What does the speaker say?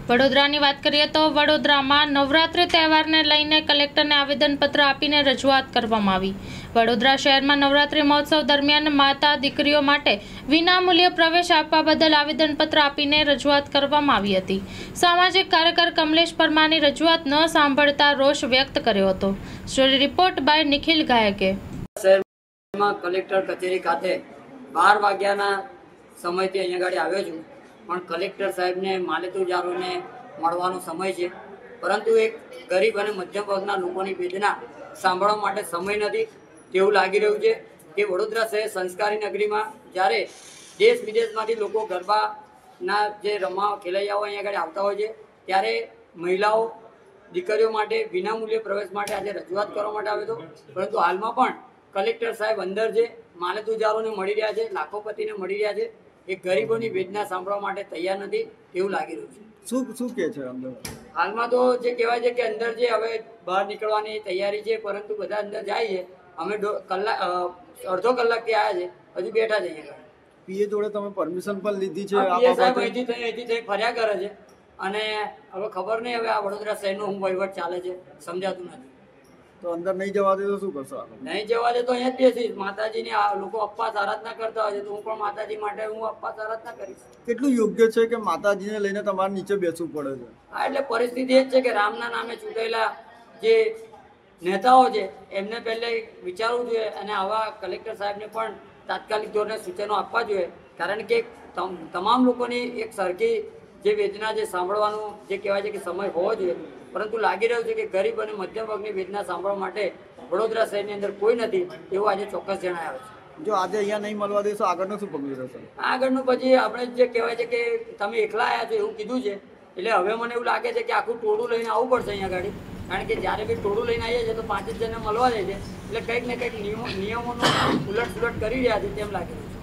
વડોદરાની વાત કરીએ તો વડોદરામાં નવરાત્રિ તહેવારને લઈને કલેક્ટરને આવેદનપત્ર આપીને રજૂઆત કરવામાં આવી। વડોદરા શહેરમાં નવરાત્રિ મહોત્સવ દરમિયાન માતા દીકરીઓ માટે વિનામૂલ્યે પ્રવેશ આપવા બદલ આવેદનપત્ર આપીને રજૂઆત કરવામાં આવી હતી। સામાજિક કાર્યકર કમલેશ પરમારની રજૂઆત ન સાંભળતા રોષ વ્યક્ત કર્યો હતો। સ્ટોરી રિપોર્ટ બાય નિખિલ ગાયકે। શહેરમાં કલેક્ટર કચેરી ખાતે 12 વાગ્યાના સમયથી અહીંયા ગાડી આવ્યો છું, પણ કલેક્ટર સાહેબને માલેતુજારોને મળવાનો સમય છે, પરંતુ એક ગરીબ અને મધ્યમ વર્ગના લોકોની વેદના સાંભળવા માટે સમય નથી તેવું લાગી રહ્યું છે કે વડોદરા શહેર સંસ્કારી નગરીમાં જ્યારે દેશ વિદેશમાંથી લોકો ગરબાના જે ખેલૈયાઓ અહીંયા આગળ આવતા હોય છે, ત્યારે મહિલાઓ દીકરીઓ માટે વિનામૂલ્યે પ્રવેશ માટે આજે રજૂઆત કરવા માટે આવ્યો હતો, પરંતુ હાલમાં પણ કલેક્ટર સાહેબ અંદર છે, માલેતુજારોને મળી રહ્યા છે, લાખોપતિને મળી રહ્યા છે, એ ગરીબોની વેદના સાંભળવા માટે તૈયાર નથી તેવું લાગી રહ્યું છે। શું કે છે અંદર? હાલમાં તો જે કહેવાય છે કે અંદર જે હવે બહાર નીકળવાની તૈયારી છે, પરંતુ બધા અંદર જાય છે। અમે અડધો કલાકથી આવ્યા છે, હજુ બેઠા જઈએ। પીએ જોડે તમે પરમિશન પણ લીધી છે? પીએ સાહેબ અહીંથી થઈ ફર્યા કરે છે, અને હવે ખબર નહીં હવે આ વડોદરા શહેરનો હું વહીવટ ચાલે છે સમજાતું નથી। તો અંદર નહીં જવા દે તો શું કરશો? નહીં જવા દે તો અહીંયા જ બેસીશ। માતાજીની લોકો અપવાસ આરાધના કરતા હોય છે, તો હું પણ માતાજી માટે હું અપવાસ આરાધના કરીશ। કેટલું યોગ્ય છે કે માતાજીને લઈને તમારે નીચે બેસવું પડે છે? હા, એટલે પરિસ્થિતિ એ જ છે કે રામના નામે ચૂંટાયેલા જે નેતાઓ છે એમને પહેલે વિચારવું જોઈએ, અને આવા કલેક્ટર સાહેબને પણ તાત્કાલિક ધોરણે સૂચનો આપવા જોઈએ, કારણ કે તમામ લોકોની એક સરખી જે વેદના જે સાંભળવાનું જે કહેવાય છે કે સમય હોવો જોઈએ, પરંતુ લાગી રહ્યું છે કે ગરીબ અને મધ્યમ વર્ગની વેદના સાંભળવા માટે વડોદરા શહેરની અંદર કોઈ નથી એવું આજે ચોક્કસ જણાવ્યું છે। જો આજે અહીંયા નહીં મળવા દેશો આગળનું શું પગલું રહેશે? આગળનું પછી આપણે જે કહેવાય છે કે તમે એકલા આવ્યા છો એવું કીધું છે, એટલે હવે મને એવું લાગે છે કે આખું ટોળું લઈને આવવું પડશે અહીંયા ગાડી, કારણ કે જ્યારે બી ટોળું લઈને આવીએ છીએ તો 5 જ જણને મળવા જાય છે, એટલે કંઈક ને કંઈક નિયમોનું ઉલટ સુલટ કરી રહ્યા છે તેમ લાગે છે।